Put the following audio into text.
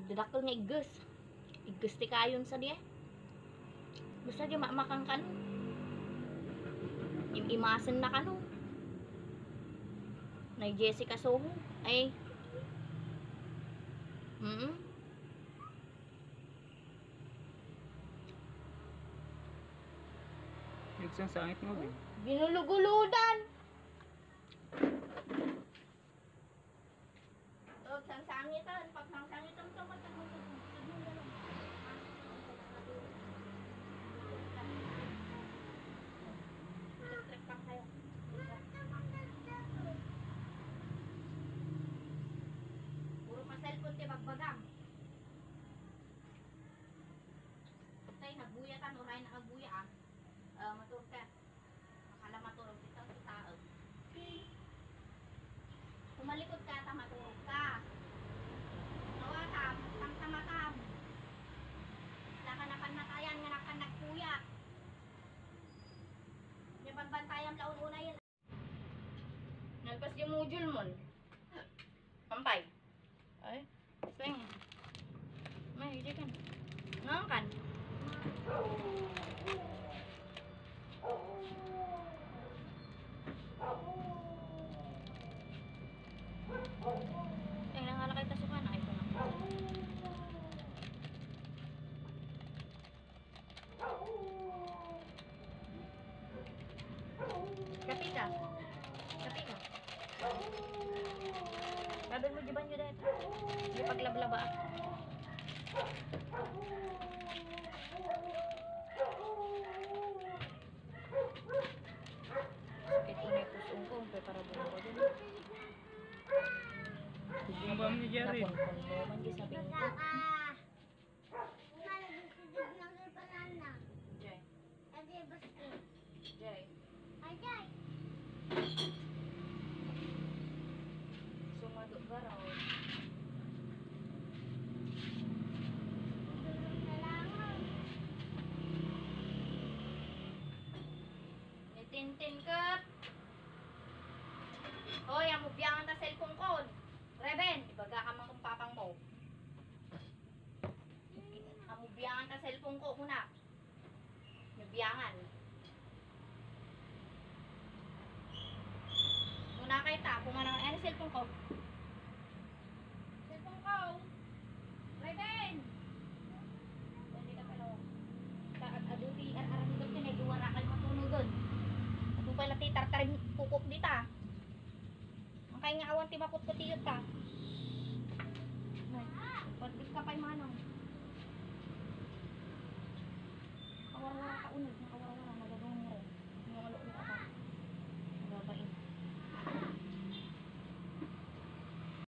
Dadakkel nga igus. Igus ti kayon sa diya. Basta di makang kano. Imasen na kano. Na Jessica Soho. Ay. Nagsang sangit mo, eh. Binuluguludan. Oh, sangitan. Pag sangitan ka matagod. Puro pa cellphone ti bagbagam. Tay nagbuya oray na agbuya ah. Matur ka. Akala maturog kita sa tao. Kumalikot ka ta maturog ka. Nawa ka, tamatam. Saka nakanatayan nga nakanagpuya. Di bantayan laon una yun. Nalpas yung module mon. Pampay. Ay, swing. May, hindi kan. Ngang kan. Nangalakay tasukan. Ay, ito na. Kapi ka. Kapi ka. Sabi mo jiban yun dahil. Hindi paglablaba. Sakit unay pusong ko. Para buong ko dun. Yung ba mo ni Jerry? Napon-pon mo. Man sabi mo. Jay. Jay. Sumadok ka raw. Nitintin ka. Hoy, amubiyangan ta cellphone ko. Reben, ibaga ka man kung papang mo. Amubiyangan ta cellphone ko kuna. Nubiyangan. Muna kay ta, kung ano cellphone ko. Cellphone ko. Reben. Hindi ka pala. Aduti, arang doon pinag-iwara kayo matunog doon. At pala titartarin kukuk dita. Ang kaya nga awan ti makut-kutiyot ka. Pagdit ka pa'y manong. Kawarwara ka unod. Nakawarwara